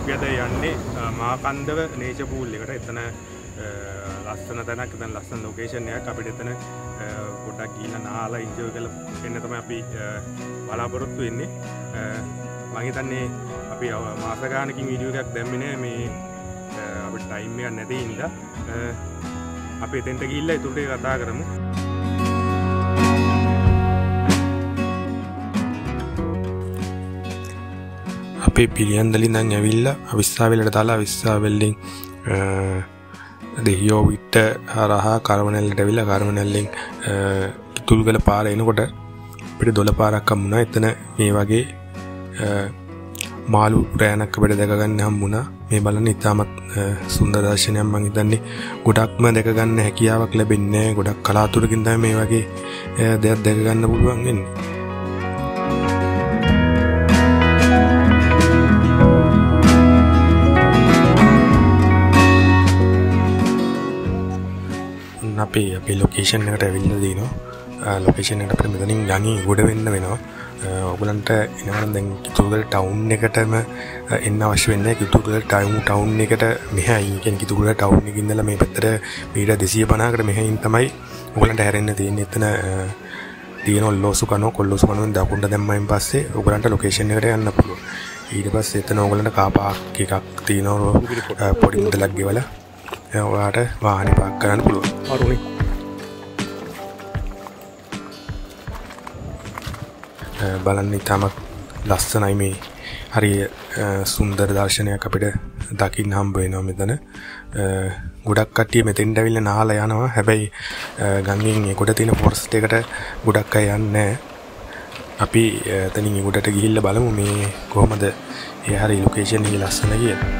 අපි අද යන්නේ මාකන්දව නේචර් පූල් එකට. එතන ලස්සන තැනක්, එතන ලස්සන ලොකේෂන් එකක්. අපිට එතන පොඩ්ඩක් ගිහින් නාලා එන්ජොයි කරලා එන්න තමයි අපි බලාපොරොත්තු වෙන්නේ. මම හිතන්නේ අපි මාස ගානකින් වීඩියෝ එකක් දැම්මේ නෑ මේ අපිට ටයිම් එකක් නැති හින්දා. අපි එතෙන්ට ගිහිල්ලා ඊට උඩේ කතා කරමු. අපි පිළියන්දලින් නම් ඇවිල්ලා අවිස්සාවෙලට දාලා අවිස්සාවෙල්ලෙන් දෙහියෝ විට හරහා කරවනැල්ලට ඇවිල්ලා කරවනැල්ලෙන් කිතුල්ගල පාර එනකොට අපිට දොළ පාරක් හම්බුණා. එතන මේ වගේ මාළු රෑනක් අපිට දැක ගන්න හම්බුණා. මේ බලන්න ඉතාමත් සුන්දර දර්ශනයක්. මම හිතන්නේ ගොඩක්ම දැක ගන්න හැකියාවක් ලැබෙන්නේ නැහැ. ගොඩක් කලාතුරකින් තමයි මේ වගේ දෙයක් දැක ගන්න පුළුවන් වෙන්නේ. අපි ලොකේෂන් එකට ඇවිල්ලා දිනවා. ලොකේෂන් එකට අපිට මෙතනින් යන්නේ ගොඩ වෙන්න වෙනවා. ඔයගලන්ට එනවනම් දැන් කිතුල්ගල ටවුන් එකටම එන්න අවශ්‍ය වෙන්නේ. කිතුල්ගල ටවුන් එකට මෙහායි කියන්නේ කිතුල්ගල ටවුන් එකේ ඉඳලා මේ පැත්තට මීටර් 250කට මෙහායින් තමයි ඔයගලන්ට හැරෙන්න තියෙන්නේ. එතන තියෙන කොල්ලෝසු කනෝෙන් දකුණට දැම්මයින් පස්සේ ඔයගලන්ට ලොකේෂන් එකට යන්න පුළුවන්. ඊට පස්සේ එතන ඔයගලන්ට කාර් පාක් එකක් තියෙනවා. පොඩි මුදලක් ගෙවලා ඔයාට වාහනේ පාක් කරන්න පුළුවන්. අරුණි බලන්න ඉතාමත් ලස්සනයි. මේ හරි සුන්දර දර්ශනයක් අපිට දකින්න හම්බ වෙනවා මෙතන. ගොඩක් කට්ටිය මෙතෙන්ට ඇවිල්ලා නාලා යනවා. හැබැයි ගංගෙන් ඒකට තියෙන ෆොරස්ට් එකට ගොඩක් අය යන්නේ නැහැ. අපි එතනින් ඒකට ගිහිල්ලා බලමු මේ කොහමද ඒ හරි ලොකේෂන් එකේ ලස්සන කියලා.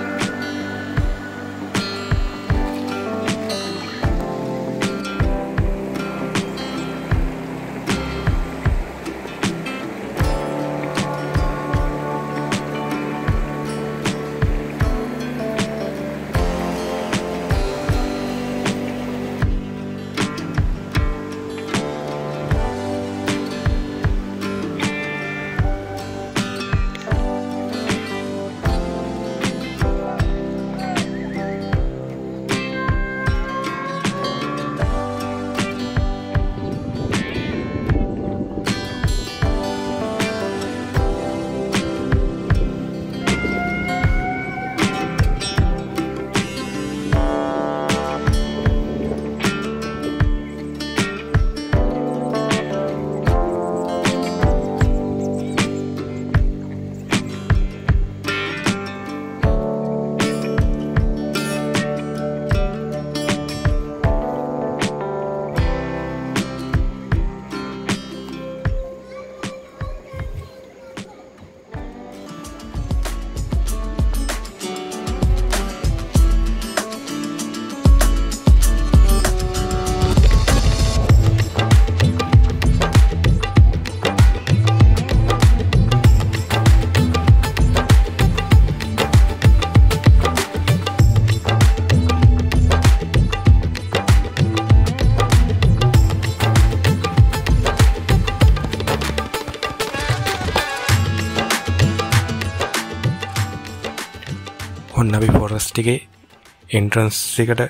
අපි ෆොරස්ට් එකේ එන්ට්‍රන්ස් එකට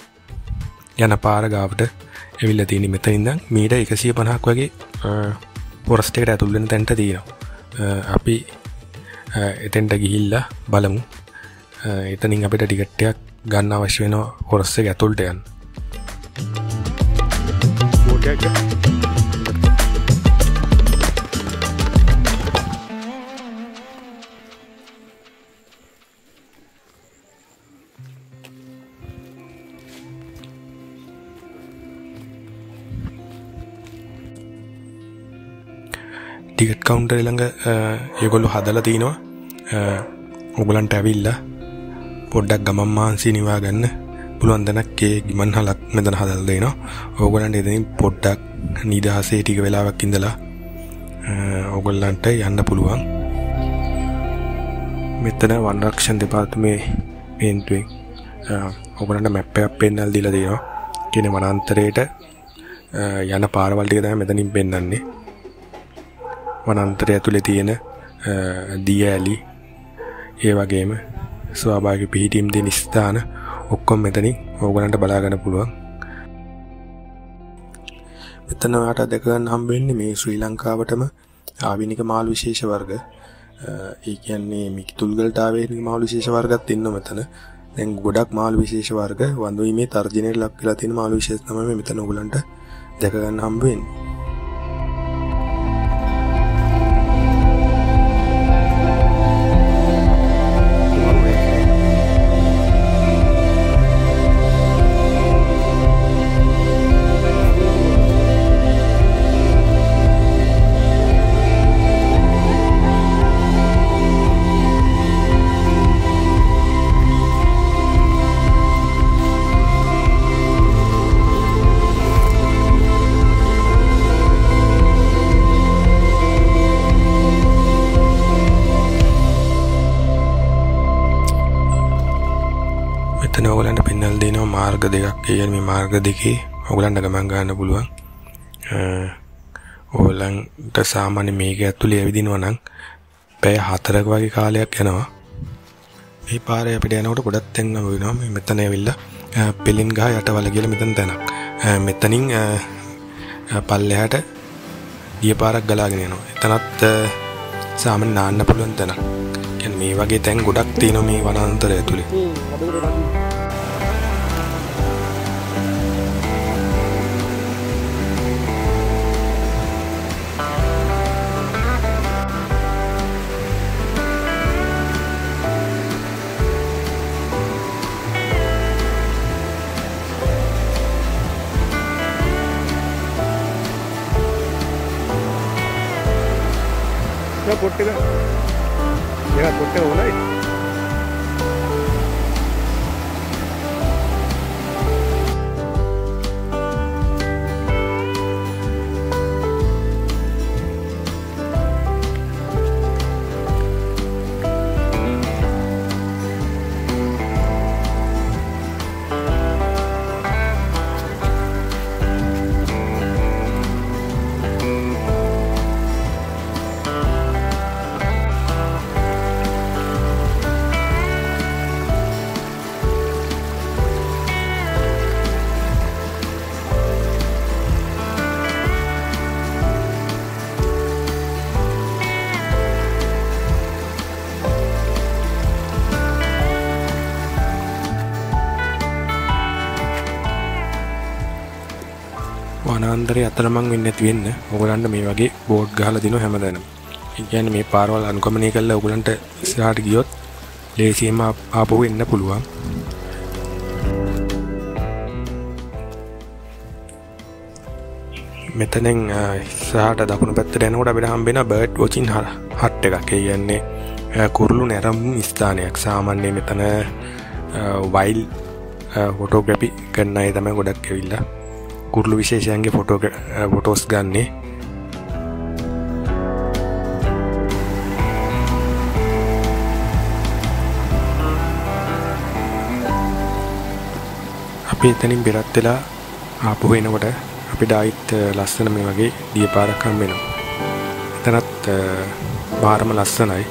යන පාර ගාවට ඇවිල්ලා තියෙන්නේ. මෙතන ඉඳන් මීටර් 150ක් වගේ ෆොරස්ට් එකට ඇතුල් වෙන තැනට තියෙනවා. අපි එතෙන්ට ගිහිල්ලා බලමු. එතනින් අපිට ටිකට් එකක් ගන්න අවශ්‍ය වෙනවා ෆොරස්ට් එක ඇතුළට යන්න. ටිකට් කවුන්ටර් ළඟ ඒගොල්ලෝ හදලා තිනවා. ඔයගලන්ට ඇවිල්ලා පොඩ්ඩක් ගමන් මාන්සි නිවා ගන්න පුළුවන් තැනක් ඒ ගිමන් හලක් මෙතන හදලා දෙනවා. ඔයගලන්ට එතනින් පොඩ්ඩක් නිදහසේ ටික වෙලාවක් ඉඳලා ඔයගලන්ට යන්න පුළුවන්. මෙතන වනරක්ෂණ දෙපාර්තමේන්තුවෙන් ඔයගලන්ට මැප් එකක් පෙන්නලා දීලා තියෙනවා. කියන්නේ වනාන්තරයට යන පාරවල් ටික තමයි මෙතනින් පෙන්නන්නේ. වනාන්තරය ඇතුලේ තියෙන දිය ඇලි ඒ වගේම ස්වාභාවික පිහිටීම් දෙන ස්ථාන ඔක්කොම මෙතනින් ඕගලන්ට බලා ගන්න පුළුවන්. මෙතන ඔයාලට දැක ගන්න හම්බ වෙන්නේ මේ ශ්‍රී ලංකාවටම ආවිනික මාළු විශේෂ වර්ග. ඒ කියන්නේ මේ කිතුල්ගලට ආවිනික මාළු විශේෂ වර්ගත් ඉන්නවා මෙතන. දැන් ගොඩක් මාළු විශේෂ වර්ග වඳුීමේ තර්ජනයට ලක් වෙලා තියෙන මාළු විශේෂ තමයි මෙතන ඕගලන්ට දැක ගන්න හම්බ වෙන්නේ. ඔයගලන්ට පෙන්වලා දෙනවා මාර්ග දෙකක්. ඒ කියන්නේ මේ මාර්ග දෙකේ ඔයගලන්ට ගමන් ගන්න පුළුවන්. ඔයගලන්ට සාමාන්‍ය මේක ඇතුලේ ඇවිදිනවා නම් පැය 4ක වගේ කාලයක් යනවා. මේ පාරේ අපිට යනකොට ගොඩක් තැන් වෙනවා. මේ මෙතන ඇවිල්ලා පෙලින් ගහ යටවල කියලා මෙතන තැනක්. මෙතනින් පල්ලෙහාට ගිය පාරක් ගලාගෙන යනවා. එතනත් සාමාන්‍ය නාන්න පුළුවන් තැනක්. කියන්නේ මේ වගේ තැන් ගොඩක් තියෙනවා මේ වනාන්තරය ඇතුලේ. පොට්ටක එයා පොට්ටක ඕනයි වනාන්තරයේ අතරමං වෙන්නේ නැති වෙන්න ඕගලන්ට මේ වගේ බෝඩ් ගහලා දිනව හැමදාම. ඒ කියන්නේ මේ පාරවල් අනුගමනය කළා ඕගලන්ට ඉස්සරහට ගියොත් ලේසියෙන්ම ආපහු එන්න පුළුවන්. මෙතනෙන් ඉස්සරහට දකුණු පැත්තට යනකොට අපිට හම්බ වෙන බර්ඩ් වොචින් හට් එකක්. ඒ කියන්නේ කුරුළු නැරඹුම් ස්ථානයක්. සාමාන්‍යයෙන් මෙතන වයිල්ඩ් ෆොටෝග්‍රැෆි කරන අය තමයි ගොඩක් ඇවිල්ලා කුරුළු විශේෂයන්ගේ ෆොටෝස් ගන්නේ. අපි එතනින් බෙරත් වෙලා ආපහු එනකොට අපිට ආයිත් ලස්සන මේ වගේ දිය පාරක් හම්බ වෙනවා. එතනත් බාරම ලස්සනයි.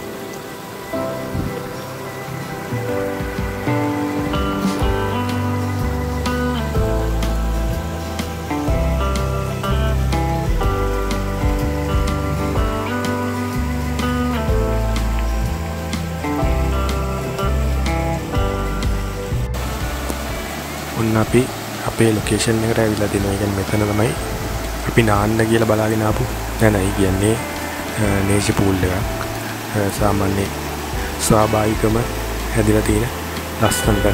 අපි අපේ ලොකේෂන් එකට ඇවිල්ලා දිනවා. කියන්නේ මෙතන තමයි අපි නාන්න කියලා බලාගෙන ආපු තැනයි. කියන්නේ නේෂි පූල් එකක්. සාමාන්‍ය ස්වාභාවිකම හැදිලා තියෙන ලස්සන තැන.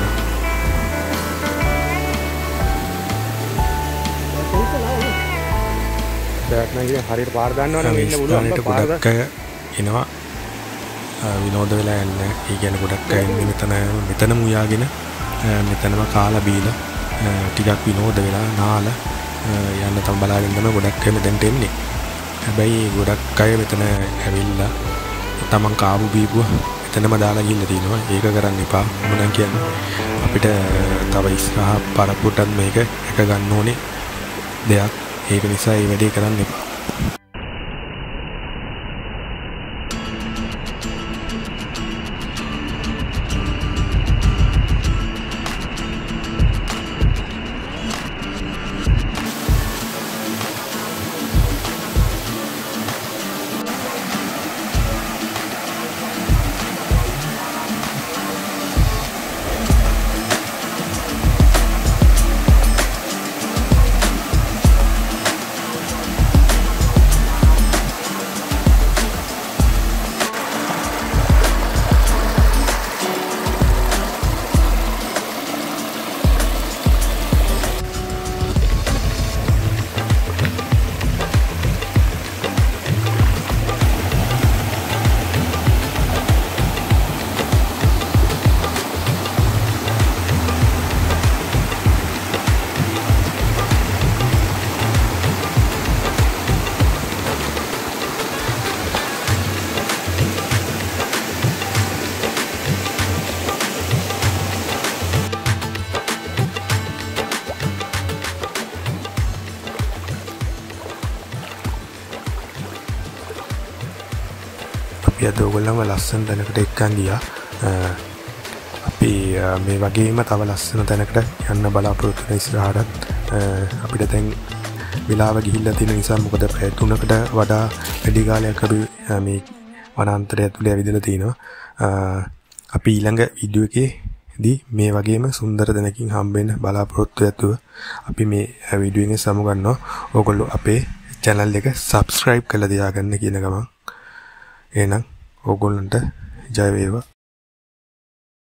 දැන් නම් හරියට පාර ගන්නවනම් ඉන්න පුළුවන්. ගොඩක් අය එනවා විනෝද වෙලා යන්න. ඒ කියන්නේ ගොඩක් අය ඉන්නේ මෙතනම උයාගෙන මෙතනම කාලා බීලා ටිකක් විනෝද වෙලා නාලා යන්න තම බලාගෙන තමයි ගොඩක් අය මෙතෙන්ට එන්නේ. හැබැයි ගොඩක් අය මෙතන ඇවිල්ලා තමන් කාපු බීපුව එතනම දාලා ගිහින් තියෙනවා. ඒක කරන්න එපා. මොනවා කියන්නේ අපිට තව ඉස්සරහ පරප්පුටත් මේක එක ගන්න ඕනේ දෙයක්. ඒක නිසා මේ වැඩේ කරන්න එපා. අපි අද ඔයගොල්ලන්ව ලස්සන තැනකට එක්කන් ගියා. අපි මේ වගේම තව ලස්සන තැනකට යන්න බලාපොරොත්තු වෙන ඉස්සරහට අපිට දැන් වෙලාව ගිහිල්ලා තියෙන නිසා මොකද පැය 3කට වඩා වැඩි කාලයක් අපි මේ වනාන්තරය ඇතුලේ ඇවිදලා තිනවා. අපි ඊළඟ වීඩියෝ එකේදී මේ වගේම සුන්දර තැනකින් හම්බෙන්න බලාපොරොත්තු ඇතුව අපි මේ වීඩියෝ එකෙන් සමු ගන්නවා. ඕගොල්ලෝ අපේ channel එක subscribe කරලා තියාගන්න කියන ගමන්. එහෙනම් ඕගොල්ලන්ට ජය වේවා.